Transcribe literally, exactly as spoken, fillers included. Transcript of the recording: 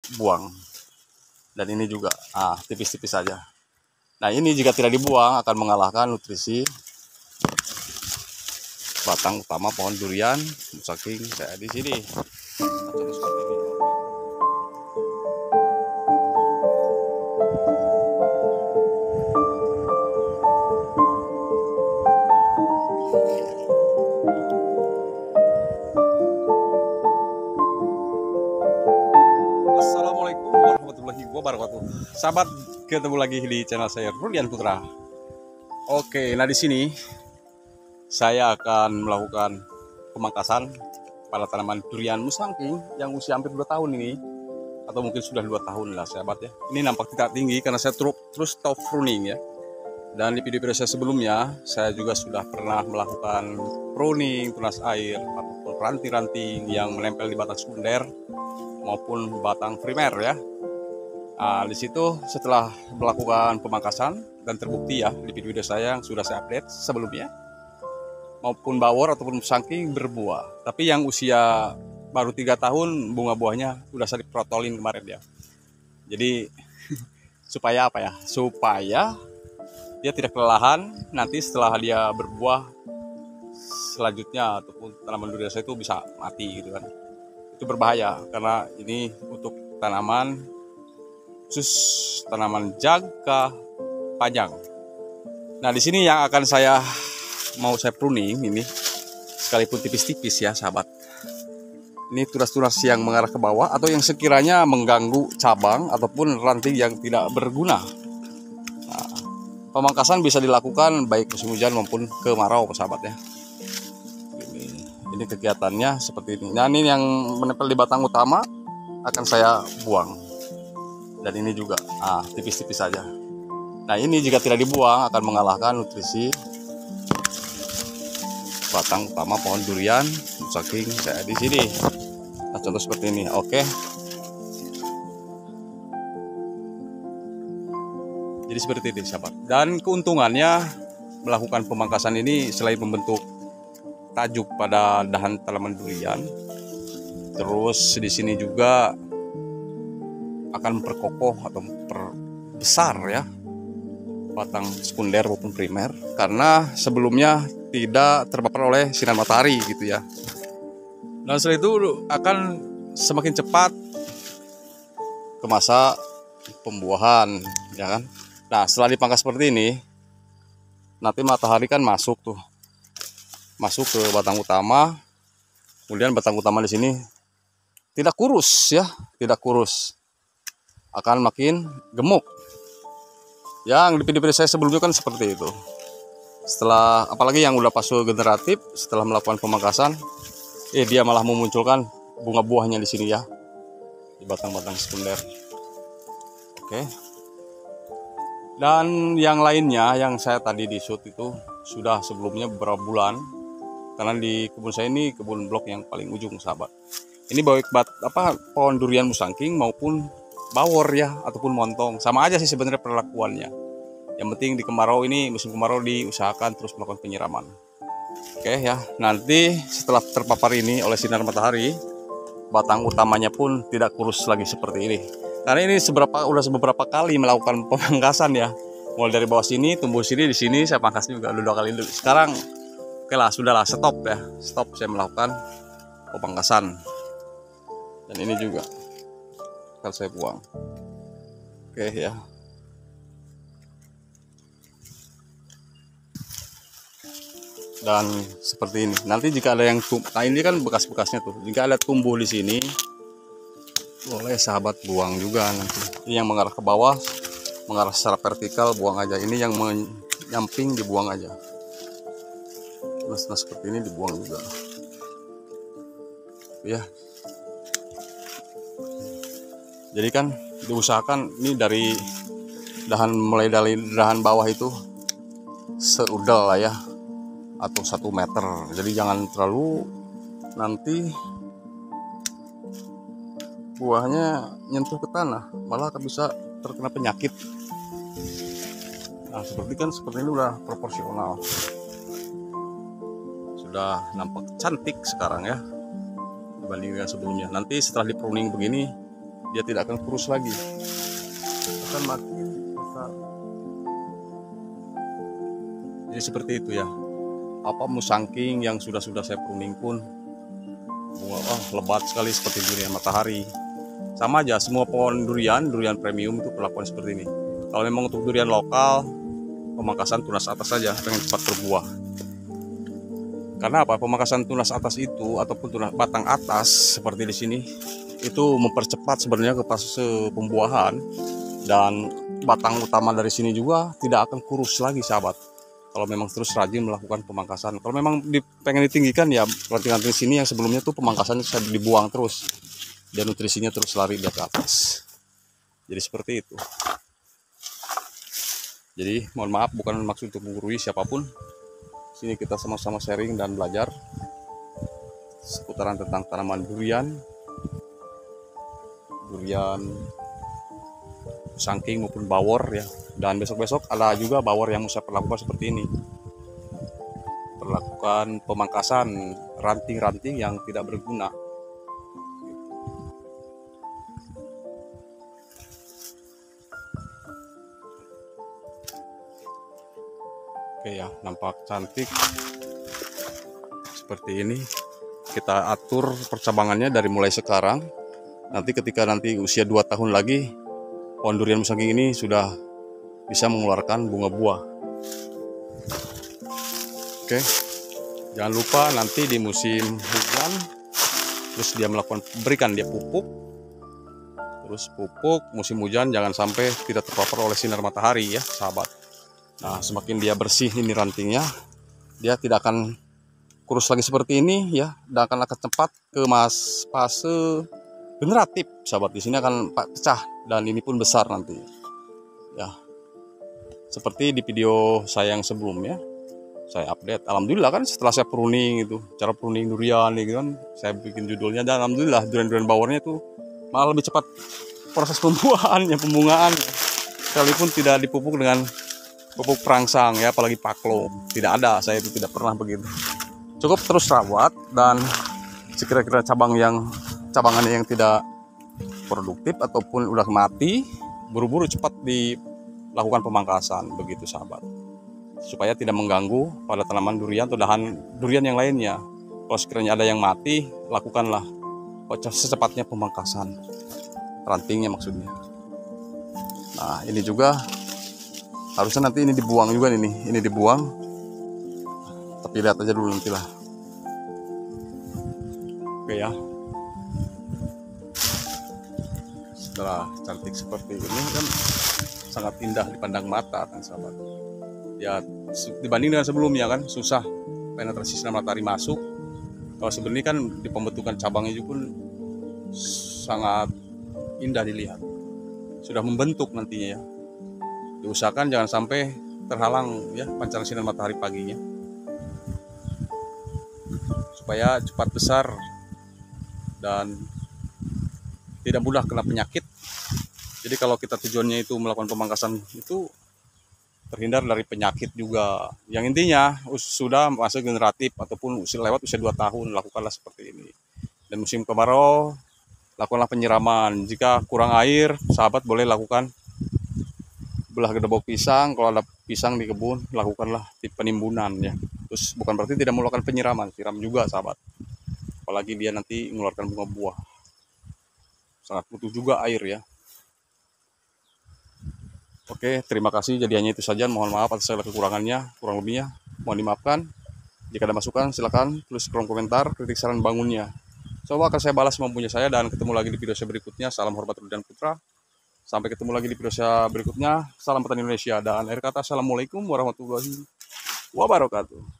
buang. Dan ini juga ah, tipis-tipis saja. Nah ini jika tidak dibuang akan mengalahkan nutrisi batang utama pohon durian saking saya di sini. Nah, contoh seperti ini. Assalamualaikum warahmatullahi wabarakatuh. Sahabat, ketemu lagi di channel saya Rudian Putra. Oke, nah di sini saya akan melakukan pemangkasan pada tanaman durian musangking yang usia hampir dua tahun ini, atau mungkin sudah dua tahun lah sahabat ya. Ini nampak tidak tinggi karena saya terus terus stop pruning ya. Dan di video-video saya sebelumnya saya juga sudah pernah melakukan pruning, tunas air ataupun ranting-ranting yang menempel di batang sekunder maupun batang primer ya. Nah, di situ setelah melakukan pemangkasan dan terbukti ya di video-video saya yang sudah saya update sebelumnya, maupun bawor ataupun musangking berbuah. Tapi yang usia baru tiga tahun bunga buahnya udah saya diprotolin kemarin ya. Jadi supaya apa ya? Supaya dia tidak kelelahan nanti setelah dia berbuah selanjutnya, ataupun tanaman durian saya itu bisa mati gitu kan. Itu berbahaya karena ini untuk tanaman khusus tanaman jangka panjang. Nah di sini yang akan saya mau saya pruning ini, sekalipun tipis-tipis ya sahabat, ini tunas-tunas yang mengarah ke bawah atau yang sekiranya mengganggu cabang ataupun ranting yang tidak berguna. Nah, pemangkasan bisa dilakukan baik musim hujan maupun kemarau sahabat ya. Ini, ini kegiatannya seperti ini. Nah ini yang menempel di batang utama akan saya buang, dan ini juga ah, tipis-tipis saja. Nah ini jika tidak dibuang akan mengalahkan nutrisi batang utama pohon durian saking saya di sini. Nah contoh seperti ini. Oke, jadi seperti ini sahabat. Dan keuntungannya melakukan pemangkasan ini selain membentuk tajuk pada dahan tanaman durian, terus di sini juga akan memperkokoh atau memperbesar ya batang sekunder maupun primer, karena sebelumnya tidak terpapar oleh sinar matahari gitu ya. Dan setelah itu akan semakin cepat ke masa pembuahan ya kan. Nah setelah dipangkas seperti ini, nanti matahari kan masuk tuh masuk ke batang utama, kemudian batang utama di sini tidak kurus ya, tidak kurus, akan makin gemuk. Yang di video-video saya sebelumnya kan seperti itu. Setelah, apalagi yang udah fase generatif, setelah melakukan pemangkasan, eh dia malah memunculkan bunga buahnya di sini ya, di batang-batang sekunder. Oke. Dan yang lainnya yang saya tadi di shoot itu sudah sebelumnya beberapa bulan, karena di kebun saya ini kebun blok yang paling ujung sahabat. Ini baik bat apa pohon durian musangking maupun bawor ya, ataupun montong, sama aja sih sebenarnya perlakuannya. Yang penting di kemarau ini, musim kemarau diusahakan terus melakukan penyiraman. Oke ya, nanti setelah terpapar ini oleh sinar matahari, batang utamanya pun tidak kurus lagi seperti ini. Karena ini seberapa udah beberapa kali melakukan pemangkasan ya. Mulai dari bawah sini, tumbuh sini, di sini saya pangkas juga dua kali dulu. Sekarang oke lah, sudahlah, stop ya. Stop saya melakukan pemangkasan. Dan ini juga akan saya buang. Oke ya. Dan seperti ini. Nanti jika ada yang tumbuh, nah ini kan bekas-bekasnya tuh. Jika ada tumbuh di sini, boleh sahabat buang juga nanti. Ini yang mengarah ke bawah, mengarah secara vertikal buang aja. Ini yang menyamping dibuang aja. Nah, seperti ini dibuang juga. Ya. Jadi kan diusahakan ini dari dahan, mulai dari dahan bawah itu seudel lah ya, atau satu meter. Jadi jangan terlalu nanti buahnya nyentuh ke tanah, malah bisa terkena penyakit. Nah seperti kan seperti ini udah proporsional, sudah nampak cantik sekarang ya dibanding dengan sebelumnya. Nanti setelah di pruning begini dia tidak akan kurus lagi, akan makin besar. Jadi seperti itu ya. Apa musangking yang sudah-sudah saya pruning pun bunga oh, lebat sekali seperti durian matahari. Sama aja semua pohon durian, durian premium itu perlakuan seperti ini. Kalau memang untuk durian lokal, pemangkasan tunas atas saja dengan cepat berbuah. Karena apa? Pemangkasan tunas atas itu ataupun tunas batang atas seperti di sini itu mempercepat sebenarnya ke fase pembuahan, dan batang utama dari sini juga tidak akan kurus lagi sahabat. Kalau memang terus rajin melakukan pemangkasan. Kalau memang di, pengen ditinggikan ya ranting-ranting sini yang sebelumnya tuh pemangkasannya bisa dibuang terus, dan nutrisinya terus lari di atas. Jadi seperti itu. Jadi mohon maaf, bukan maksud untuk menggurui siapapun. Sini kita sama-sama sharing dan belajar seputaran tentang tanaman durian, durian musangking maupun bawor ya. Dan besok-besok ada juga bawor yang saya perlakukan seperti ini. Perlakukan pemangkasan ranting-ranting yang tidak berguna. Oke ya, nampak cantik seperti ini. Kita atur percabangannya dari mulai sekarang. Nanti ketika nanti usia dua tahun lagi, pohon durian musangking ini sudah bisa mengeluarkan bunga buah. Oke, jangan lupa nanti di musim hujan, terus dia melakukan berikan dia pupuk. Terus pupuk musim hujan jangan sampai tidak terpapar oleh sinar matahari ya sahabat. Nah, semakin dia bersih ini rantingnya, dia tidak akan kurus lagi seperti ini ya, dan akan akan cepat ke mas fase generatif sahabat. Di sini akan pecah dan ini pun besar nanti. Ya. Seperti di video saya yang sebelumnya, saya update. Alhamdulillah kan setelah saya pruning itu, cara pruning durian gitu kan, saya bikin judulnya, dan alhamdulillah durian-durian bawarnya itu malah lebih cepat proses pembuahannya, pembungaan. Sekalipun tidak dipupuk dengan pupuk perangsang ya, apalagi paklom, tidak ada, saya itu tidak pernah begitu. Cukup terus rawat, dan sekira-kira cabang yang cabangannya yang tidak produktif ataupun udah mati, buru-buru cepat dilakukan pemangkasan begitu sahabat, supaya tidak mengganggu pada tanaman durian atau dahan durian yang lainnya. Kalau sekiranya ada yang mati, lakukanlah secepatnya pemangkasan rantingnya maksudnya. Nah, ini juga harusnya nanti ini dibuang juga nih, ini dibuang. Tapi lihat aja dulu nantilah. Oke ya. Setelah cantik seperti ini kan sangat indah dipandang mata kan sahabat. Ya dibanding dengan sebelumnya kan susah penetrasi sinar matahari masuk. Kalau sebenarnya kan di pembentukan cabangnya juga pun sangat indah dilihat. Sudah membentuk nantinya ya. Diusahakan jangan sampai terhalang ya pancaran sinar matahari paginya, supaya cepat besar dan tidak mudah kena penyakit. Jadi kalau kita tujuannya itu melakukan pemangkasan itu terhindar dari penyakit juga. Yang intinya sudah masuk generatif ataupun usia lewat usia dua tahun, lakukanlah seperti ini. Dan musim kemarau lakukanlah penyiraman. Jika kurang air, sahabat boleh lakukan belah gedebok pisang. Kalau ada pisang di kebun, lakukanlah penimbunan ya. Terus bukan berarti tidak melakukan penyiraman, siram juga sahabat. Apalagi dia nanti mengeluarkan bunga buah, sangat butuh juga air ya. Oke, terima kasih. Jadi hanya itu saja. Mohon maaf atas segala kekurangannya, kurang lebihnya mohon dimaafkan. Jika ada masukan silakan tulis kolom komentar, kritik saran bangunnya. Coba akan saya balas mempunyai saya, dan ketemu lagi di video saya berikutnya. Salam hormat Rudi dan Putra. Sampai ketemu lagi di video saya berikutnya. Salam petani Indonesia, dan akhir kata assalamualaikum warahmatullahi wabarakatuh.